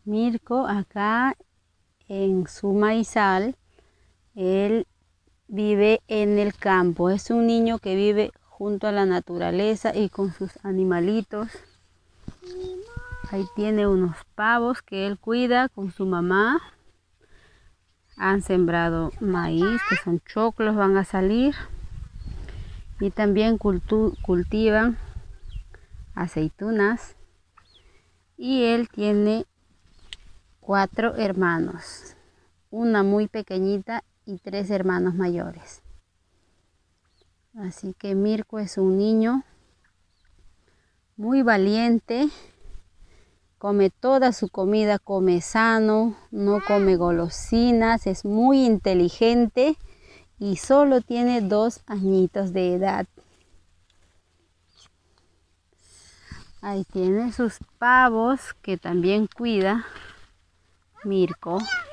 Mirko acá en su maizal, él vive en el campo. Es un niño que vive junto a la naturaleza y con sus animalitos. Ahí tiene unos pavos que él cuida con su mamá. Han sembrado maíz, que son choclos, van a salir. Y también cultivan aceitunas. Y él tiene 4 hermanos, una muy pequeñita y 3 hermanos mayores. Así que Mirko es un niño muy valiente, come toda su comida, come sano, no come golosinas, es muy inteligente y solo tiene 2 añitos de edad. Ahí tiene sus pavos que también cuida Mirko.